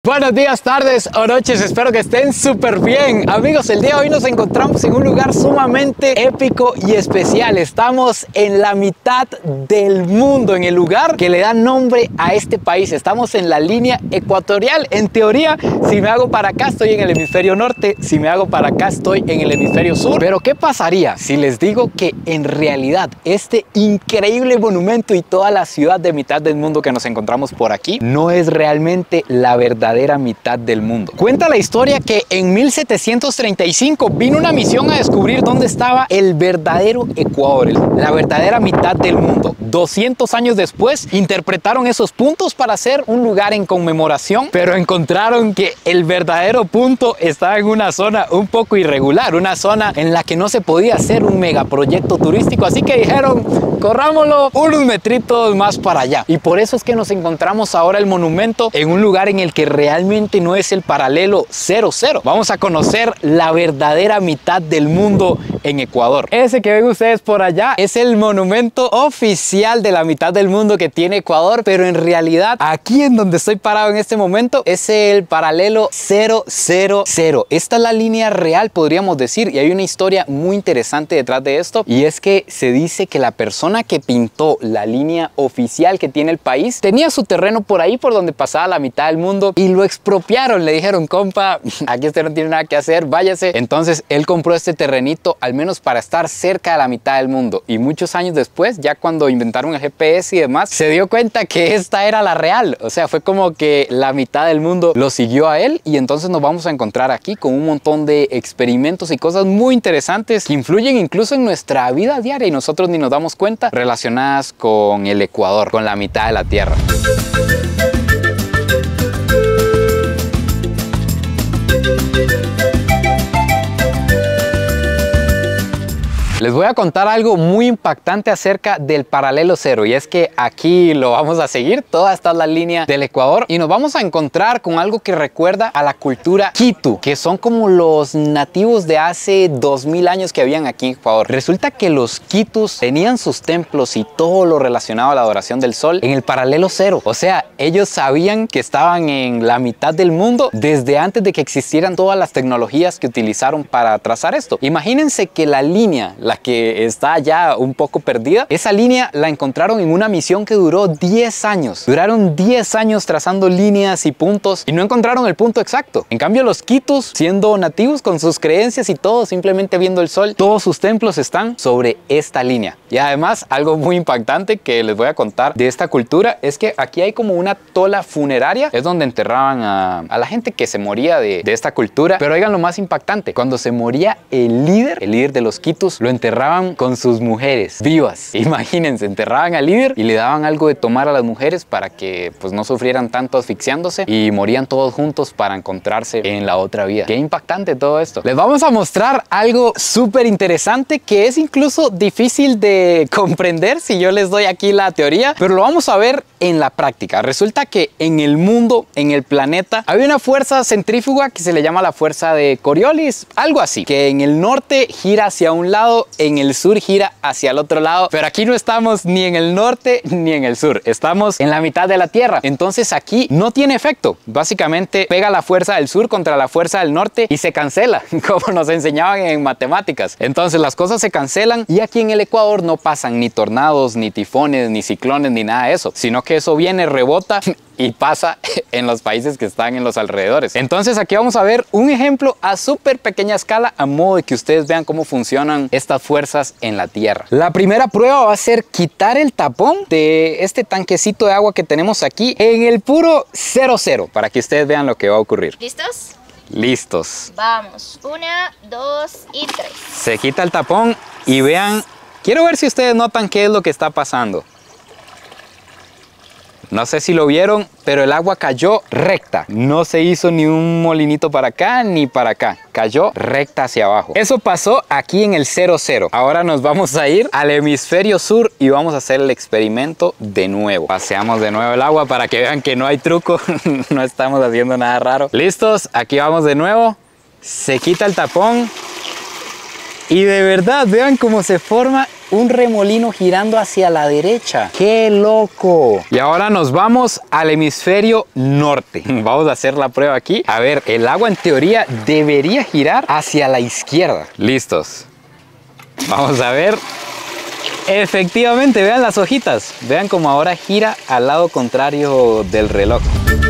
Buenos días, tardes o noches, espero que estén súper bien. Amigos, el día de hoy nos encontramos en un lugar sumamente épico y especial. Estamos en la mitad del mundo, en el lugar que le da nombre a este país. Estamos en la línea ecuatorial. En teoría, si me hago para acá estoy en el hemisferio norte, si me hago para acá estoy en el hemisferio sur. Pero ¿qué pasaría si les digo que en realidad este increíble monumento y toda la ciudad de mitad del mundo que nos encontramos por aquí no es realmente la verdadera mitad del mundo? Cuenta la historia que en 1735 vino una misión a descubrir dónde estaba el verdadero Ecuador, la verdadera mitad del mundo. 200 años después interpretaron esos puntos para hacer un lugar en conmemoración, pero encontraron que el verdadero punto estaba en una zona un poco irregular, una zona en la que no se podía hacer un megaproyecto turístico, así que dijeron, corrámoslo unos metritos más para allá. Y por eso es que nos encontramos ahora el monumento en un lugar en el que realmente no es el paralelo 00. Vamos a conocer la verdadera mitad del mundo en Ecuador. Ese que ven ustedes por allá es el monumento oficial de la mitad del mundo que tiene Ecuador, pero en realidad aquí en donde estoy parado en este momento es el paralelo 000. Esta es la línea real, podríamos decir, y hay una historia muy interesante detrás de esto, y es que se dice que la persona que pintó la línea oficial que tiene el país tenía su terreno por ahí por donde pasaba la mitad del mundo y lo expropiaron. Le dijeron, compa, aquí usted no tiene nada que hacer, váyase. Entonces él compró este terrenito al menos para estar cerca de la mitad del mundo, y muchos años después, ya cuando inventaron el GPS y demás, se dio cuenta que esta era la real. O sea, fue como que la mitad del mundo lo siguió a él, y entonces nos vamos a encontrar aquí con un montón de experimentos y cosas muy interesantes que influyen incluso en nuestra vida diaria y nosotros ni nos damos cuenta, relacionadas con el Ecuador, con la mitad de la Tierra. Les voy a contar algo muy impactante acerca del paralelo 0, y es que aquí lo vamos a seguir, toda esta es la línea del Ecuador, y nos vamos a encontrar con algo que recuerda a la cultura Quitu, que son como los nativos de hace 2000 años que habían aquí en Ecuador. Resulta que los Quitus tenían sus templos y todo lo relacionado a la adoración del sol en el paralelo 0, o sea, ellos sabían que estaban en la mitad del mundo desde antes de que existieran todas las tecnologías que utilizaron para trazar esto. Imagínense que la línea, la que está ya un poco perdida, esa línea la encontraron en una misión que duró 10 años. Duraron 10 años trazando líneas y puntos y no encontraron el punto exacto. En cambio, los Quitus, siendo nativos con sus creencias y todo, simplemente viendo el sol, todos sus templos están sobre esta línea. Y además, algo muy impactante que les voy a contar de esta cultura es que aquí hay como una tola funeraria, es donde enterraban a la gente que se moría de esta cultura. Pero oigan lo más impactante, cuando se moría el líder de los Quitus, lo enterraban con sus mujeres vivas. Imagínense, enterraban al líder y le daban algo de tomar a las mujeres para que pues no sufrieran tanto asfixiándose, y morían todos juntos para encontrarse en la otra vida. Qué impactante todo esto. Les vamos a mostrar algo súper interesante que es incluso difícil de comprender si yo les doy aquí la teoría, pero lo vamos a ver en la práctica. Resulta que en el mundo, en el planeta, hay una fuerza centrífuga que se le llama la fuerza de Coriolis, algo así, que en el norte gira hacia un lado, en el sur gira hacia el otro lado, pero aquí no estamos ni en el norte ni en el sur, estamos en la mitad de la Tierra. Entonces aquí no tiene efecto, básicamente pega la fuerza del sur contra la fuerza del norte y se cancela, como nos enseñaban en matemáticas. Entonces las cosas se cancelan, y aquí en el Ecuador no pasan ni tornados, ni tifones, ni ciclones, ni nada de eso, sino que eso viene, rebota y pasa en los países que están en los alrededores. Entonces aquí vamos a ver un ejemplo a súper pequeña escala, a modo de que ustedes vean cómo funcionan estas fuerzas en la Tierra. La primera prueba va a ser quitar el tapón de este tanquecito de agua que tenemos aquí en el puro 00, para que ustedes vean lo que va a ocurrir. ¿Listos? Listos. Vamos, 1, 2 y 3. Se quita el tapón y vean, quiero ver si ustedes notan qué es lo que está pasando. No sé si lo vieron, pero el agua cayó recta. No se hizo ni un molinito para acá ni para acá. Cayó recta hacia abajo. Eso pasó aquí en el 00. Ahora nos vamos a ir al hemisferio sur y vamos a hacer el experimento de nuevo. Paseamos de nuevo el agua para que vean que no hay truco. No estamos haciendo nada raro. ¿Listos? Aquí vamos de nuevo. Se quita el tapón. Y de verdad, vean cómo se forma un remolino girando hacia la derecha. ¡Qué loco! Y ahora nos vamos al hemisferio norte. Vamos a hacer la prueba aquí. A ver, el agua en teoría debería girar hacia la izquierda. Listos. Vamos a ver. Efectivamente, vean las hojitas. Vean cómo ahora gira al lado contrario del reloj.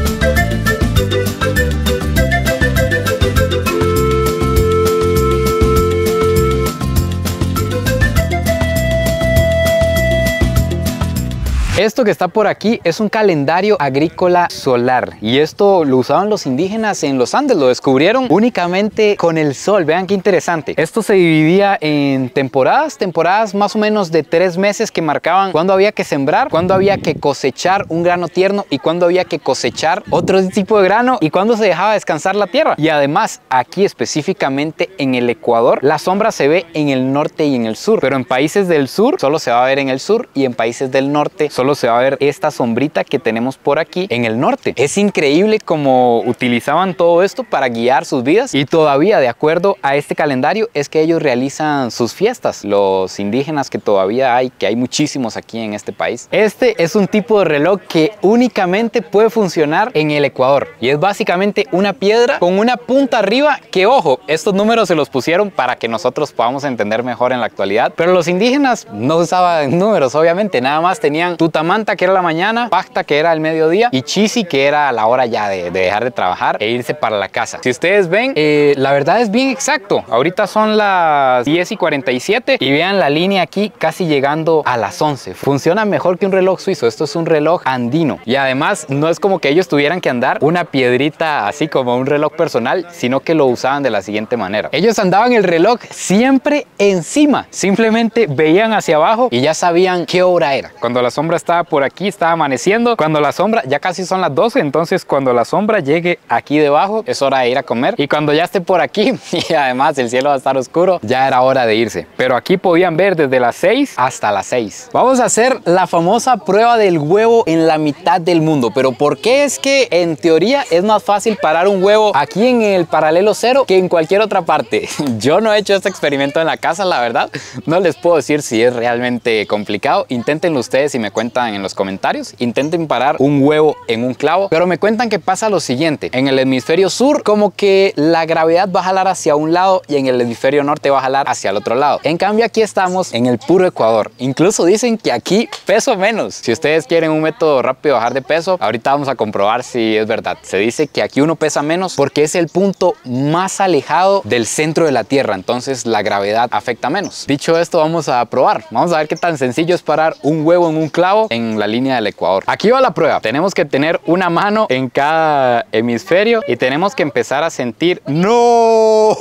Esto que está por aquí es un calendario agrícola solar y esto lo usaban los indígenas en los Andes, lo descubrieron únicamente con el sol. Vean qué interesante. Esto se dividía en temporadas más o menos de 3 meses que marcaban cuándo había que sembrar, cuándo había que cosechar un grano tierno y cuándo había que cosechar otro tipo de grano y cuándo se dejaba descansar la tierra. Y además aquí específicamente en el Ecuador la sombra se ve en el norte y en el sur, pero en países del sur solo se va a ver en el sur y en países del norte solo se va a ver esta sombrita que tenemos por aquí en el norte. Es increíble cómo utilizaban todo esto para guiar sus vidas y todavía de acuerdo a este calendario es que ellos realizan sus fiestas, los indígenas que todavía hay, que hay muchísimos aquí en este país. Este es un tipo de reloj que únicamente puede funcionar en el Ecuador y es básicamente una piedra con una punta arriba que, ojo, estos números se los pusieron para que nosotros podamos entender mejor en la actualidad, pero los indígenas no usaban números, obviamente, nada más tenían Tutamanta, que era la mañana, Pacta, que era el mediodía, y Chisi, que era la hora ya de dejar de trabajar e irse para la casa. Si ustedes ven, la verdad es bien exacto. Ahorita son las 10:47 y vean la línea aquí casi llegando a las 11. Funciona mejor que un reloj suizo. Esto es un reloj andino y además no es como que ellos tuvieran que andar una piedrita así como un reloj personal, sino que lo usaban de la siguiente manera. Ellos andaban el reloj siempre encima. Simplemente veían hacia abajo y ya sabían qué hora era. Cuando la sombra estaba por aquí, estaba amaneciendo. Cuando la sombra, ya casi son las 12, entonces cuando la sombra llegue aquí debajo, es hora de ir a comer. Y cuando ya esté por aquí, y además el cielo va a estar oscuro, ya era hora de irse. Pero aquí podían ver desde las 6 hasta las 6. Vamos a hacer la famosa prueba del huevo en la mitad del mundo. Pero ¿por qué es que en teoría es más fácil parar un huevo aquí en el paralelo cero que en cualquier otra parte? Yo no he hecho este experimento en la casa, la verdad. No les puedo decir si es realmente complicado. Inténtenlo ustedes y me cuentan en los comentarios. Intenten parar un huevo en un clavo, pero me cuentan que pasa lo siguiente: en el hemisferio sur como que la gravedad va a jalar hacia un lado y en el hemisferio norte va a jalar hacia el otro lado. En cambio aquí estamos en el puro Ecuador. Incluso dicen que aquí peso menos. Si ustedes quieren un método rápido de bajar de peso, ahorita vamos a comprobar si es verdad. Se dice que aquí uno pesa menos porque es el punto más alejado del centro de la Tierra, entonces la gravedad afecta menos. Dicho esto, vamos a probar. Vamos a ver qué tan sencillo es parar un huevo en un clavo en la línea del Ecuador. Aquí va la prueba. Tenemos que tener una mano en cada hemisferio y tenemos que empezar a sentir. ¡No!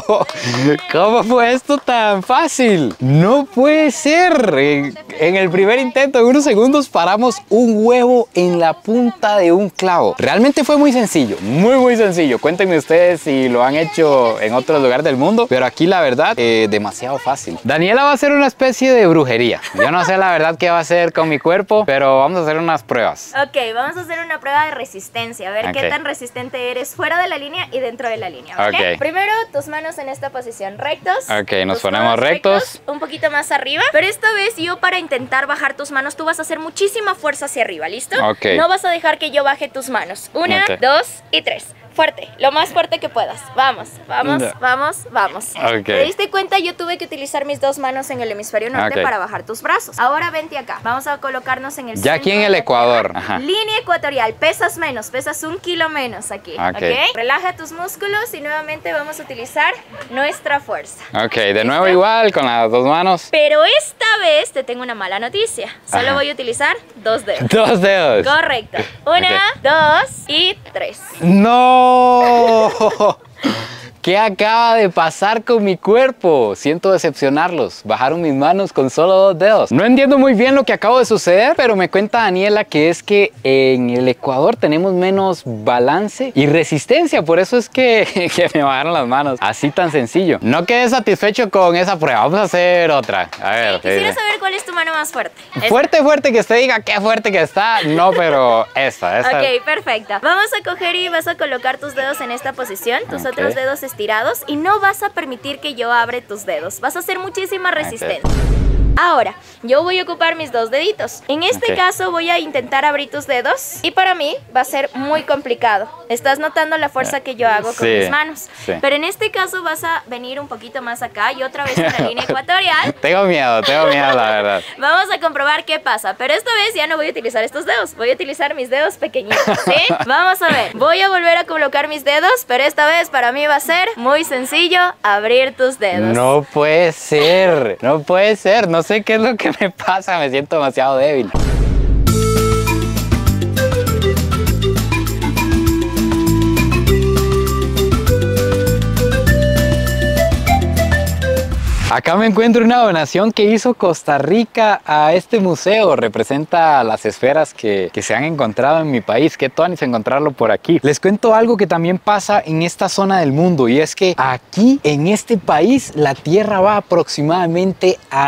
¿Cómo fue esto tan fácil? No puede ser. En el primer intento, en unos segundos, paramos un huevo en la punta de un clavo. Realmente fue muy sencillo, muy sencillo. Cuéntenme ustedes si lo han hecho en otros lugares del mundo, pero aquí la verdad, demasiado fácil. Daniela va a hacer una especie de brujería. Yo no sé la verdad qué va a hacer con mi cuerpo, pero vamos a hacer unas pruebas. Ok, vamos a hacer una prueba de resistencia. A ver qué tan resistente eres fuera de la línea y dentro de la línea, ¿vale? Okay. Primero, tus manos en esta posición, rectos. Ok, nos ponemos rectos. Un poquito más arriba. Pero esta vez yo, para intentar bajar tus manos, tú vas a hacer muchísima fuerza hacia arriba, ¿listo? Ok. No vas a dejar que yo baje tus manos. 1, 2 y 3. Fuerte, lo más fuerte que puedas. Vamos. Okay. ¿Te diste cuenta? Yo tuve que utilizar mis dos manos en el hemisferio norte para bajar tus brazos. Ahora vente acá. Vamos a colocarnos en el centro. Ya aquí en el Ecuador. Ajá. Línea ecuatorial. Pesas menos, pesas 1 kilo menos aquí. Okay. Ok. Relaja tus músculos y nuevamente vamos a utilizar nuestra fuerza. Ok, de nuevo igual con las dos manos. Pero esta vez te tengo una mala noticia. Solo voy a utilizar 2 dedos. 2 dedos. Correcto. 1, 2 y 3. ¡No! ¿Qué acaba de pasar con mi cuerpo? Siento decepcionarlos. Bajaron mis manos con solo 2 dedos. No entiendo muy bien lo que acaba de suceder, pero me cuenta Daniela que es que en el Ecuador tenemos menos balance y resistencia. Por eso es que me bajaron las manos. Así tan sencillo. No quedé satisfecho con esa prueba. Vamos a hacer otra. A ver. Quisiera saber cuál es tu mano más fuerte. Fuerte, que usted diga qué fuerte que está. No, pero esta. Ok, perfecto. Vamos a coger y vas a colocar tus dedos en esta posición. Tus otros dedos estirados y no vas a permitir que yo abra tus dedos. Vas a hacer muchísima resistencia. Ahora, yo voy a ocupar mis dos deditos. En este caso voy a intentar abrir tus dedos y para mí va a ser muy complicado. Estás notando la fuerza que yo hago con mis manos. Pero en este caso vas a venir un poquito más acá y otra vez en la línea ecuatorial. Tengo miedo, la verdad. Vamos a comprobar qué pasa, pero esta vez ya no voy a utilizar estos dedos, voy a utilizar mis dedos pequeñitos, ¿sí? Vamos a ver, voy a volver a colocar mis dedos, pero esta vez para mí va a ser muy sencillo abrir tus dedos. No puede ser, no sé qué es lo que me pasa, me siento demasiado débil. Acá me encuentro una donación que hizo Costa Rica a este museo. Representa las esferas que se han encontrado en mi país. Qué tuanis encontrarlo por aquí. Les cuento algo que también pasa en esta zona del mundo, y es que aquí en este país la Tierra va aproximadamente a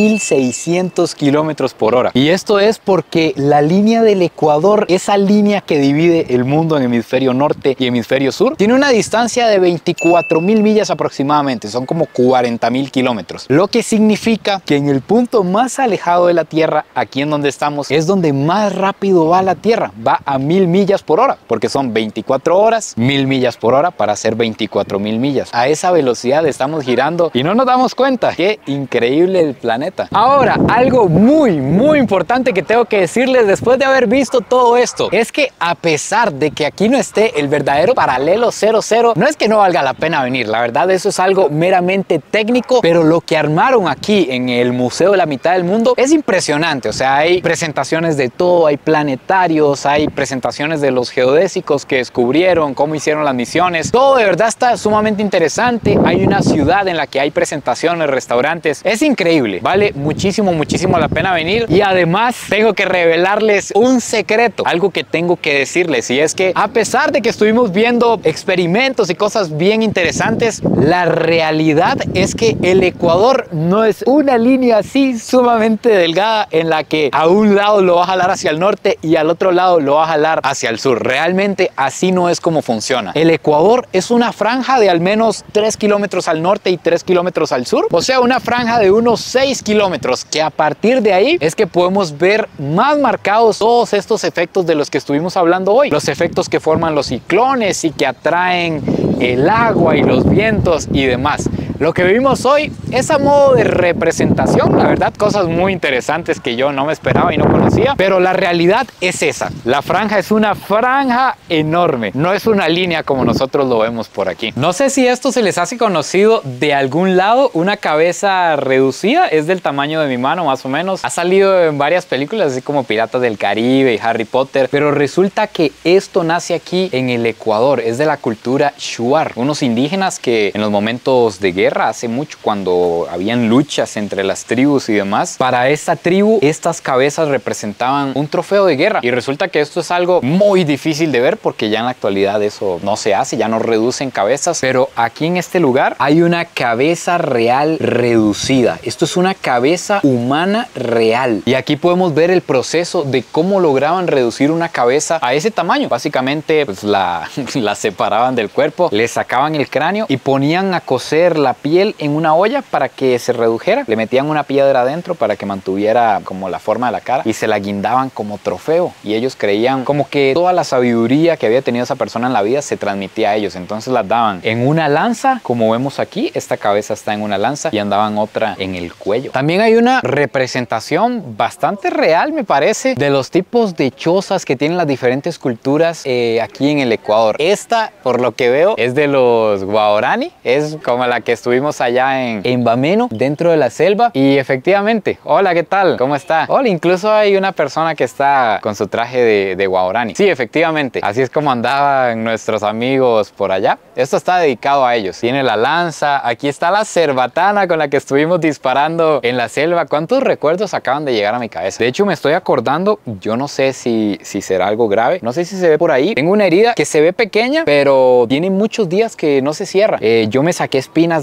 1600 kilómetros por hora. Y esto es porque la línea del Ecuador, esa línea que divide el mundo en hemisferio norte y hemisferio sur, tiene una distancia de 24.000 millas aproximadamente. Son como 40.000 kilómetros. Lo que significa que en el punto más alejado de la Tierra, aquí en donde estamos, es donde más rápido va la Tierra. Va a 1000 millas por hora, porque son 24 horas, 1000 millas por hora para hacer 24.000 millas. A esa velocidad estamos girando y no nos damos cuenta. Qué increíble el planeta. Ahora, algo muy importante que tengo que decirles después de haber visto todo esto, es que a pesar de que aquí no esté el verdadero paralelo 00, no es que no valga la pena venir. La verdad, eso es algo meramente técnico, pero lo que armaron aquí en el Museo de la Mitad del Mundo es impresionante. O sea, hay presentaciones de todo, hay planetarios, hay presentaciones de los geodésicos que descubrieron, cómo hicieron las misiones. Todo de verdad está sumamente interesante. Hay una ciudad en la que hay presentaciones, restaurantes. Es increíble, vale muchísimo la pena venir. Y además tengo que revelarles un secreto, algo que tengo que decirles, y es que a pesar de que estuvimos viendo experimentos y cosas bien interesantes, la realidad es que el Ecuador no es una línea así sumamente delgada en la que a un lado lo va a jalar hacia el norte y al otro lado lo va a jalar hacia el sur. Realmente así no es como funciona. El Ecuador es una franja de al menos 3 kilómetros al norte y 3 kilómetros al sur. O sea, una franja de unos 6 kilómetros, que a partir de ahí es que podemos ver más marcados todos estos efectos de los que estuvimos hablando hoy. Los efectos que forman los ciclones y que atraen el agua y los vientos y demás. Lo que vimos hoy es a modo de representación, la verdad, cosas muy interesantes que yo no me esperaba y no conocía, pero la realidad es esa. La franja es una franja enorme, no es una línea como nosotros lo vemos por aquí. No sé si esto se les hace conocido de algún lado. Una cabeza reducida, es del tamaño de mi mano más o menos. Ha salido en varias películas, así como Piratas del Caribe y Harry Potter, pero resulta que esto nace aquí en el Ecuador. Es de la cultura Shuar, unos indígenas que en los momentos de guerra, hace mucho, cuando habían luchas entre las tribus y demás, para esta tribu estas cabezas representaban un trofeo de guerra, y resulta que esto es algo muy difícil de ver porque ya en la actualidad eso no se hace, ya no reducen cabezas, pero aquí en este lugar hay una cabeza real reducida. Esto es una cabeza humana real, y aquí podemos ver el proceso de cómo lograban reducir una cabeza a ese tamaño. Básicamente pues la separaban del cuerpo, le sacaban el cráneo y ponían a cocer la piel en una olla para que se redujera. Le metían una piedra adentro para que mantuviera como la forma de la cara y se la guindaban como trofeo, y ellos creían como que toda la sabiduría que había tenido esa persona en la vida se transmitía a ellos. Entonces las daban en una lanza, como vemos aquí, esta cabeza está en una lanza, y andaban otra en el cuello. También hay una representación bastante real, me parece, de los tipos de chozas que tienen las diferentes culturas aquí en el Ecuador. Esta, por lo que veo, es de los Guaraní, es como la que estuvimos allá en Bameno, dentro de la selva. Y efectivamente, hola, ¿qué tal? ¿Cómo está? Hola, incluso hay una persona que está con su traje de Guaraní. Sí, efectivamente, así es como andaban nuestros amigos por allá. Esto está dedicado a ellos. Tiene la lanza, aquí está la cerbatana con la que estuvimos disparando en la selva. ¿Cuántos recuerdos acaban de llegar a mi cabeza? De hecho, me estoy acordando, yo no sé si será algo grave, no sé si se ve por ahí. Tengo una herida que se ve pequeña, pero tiene muchos días que no se cierra. Yo me saqué espinas de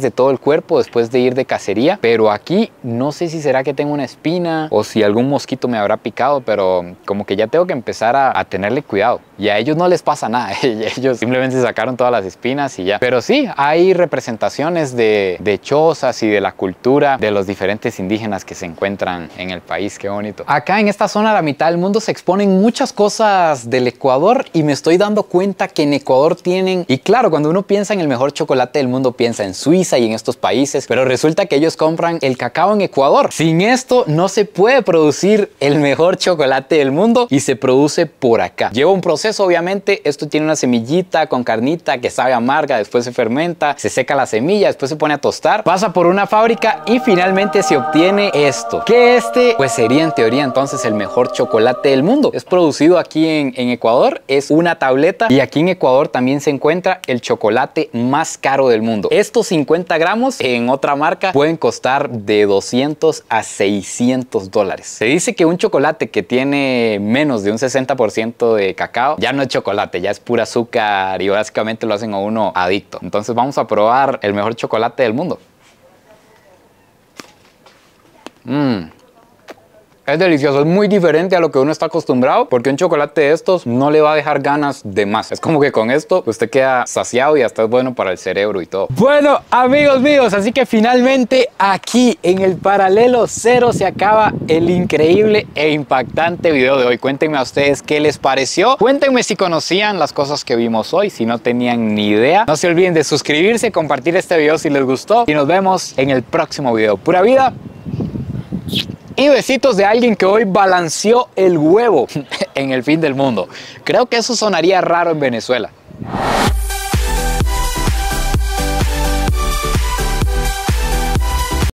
de todo el cuerpo después de ir de cacería, pero aquí no sé si será que tengo una espina o si algún mosquito me habrá picado, pero como que ya tengo que empezar a tenerle cuidado. Y a ellos no les pasa nada, ellos simplemente sacaron todas las espinas y ya. Pero sí, hay representaciones de chozas y de la cultura de los diferentes indígenas que se encuentran en el país. Qué bonito. Acá en esta zona, a la mitad del mundo, se exponen muchas cosas del Ecuador y me estoy dando cuenta que en Ecuador tienen, y claro, cuando uno piensa en el mejor chocolate del mundo, piensa en Suiza y en estos países, pero resulta que ellos compran el cacao en Ecuador. Sin esto no se puede producir el mejor chocolate del mundo y se produce por acá. Lleva un proceso, obviamente. Esto tiene una semillita con carnita que sabe amarga, después se fermenta, se seca la semilla, después se pone a tostar, pasa por una fábrica y finalmente se obtiene esto, que este pues sería en teoría entonces el mejor chocolate del mundo. Es producido aquí en Ecuador, es una tableta, y aquí en Ecuador también se encuentra el chocolate más caro del mundo. Estos 50 gramos en otra marca pueden costar de 200 a 600 dólares. Se dice que un chocolate que tiene menos de un 60% de cacao ya no es chocolate, ya es pura azúcar y básicamente lo hacen a uno adicto. Entonces vamos a probar el mejor chocolate del mundo. Es delicioso, es muy diferente a lo que uno está acostumbrado, porque un chocolate de estos no le va a dejar ganas de más. Es como que con esto usted queda saciado y hasta es bueno para el cerebro y todo. Bueno, amigos míos, así que finalmente aquí en el Paralelo Cero se acaba el increíble e impactante video de hoy. Cuéntenme a ustedes qué les pareció. Cuéntenme si conocían las cosas que vimos hoy, si no tenían ni idea. No se olviden de suscribirse, compartir este video si les gustó y nos vemos en el próximo video. Pura vida. Y besitos de alguien que hoy balanceó el huevo en el fin del mundo. Creo que eso sonaría raro en Venezuela.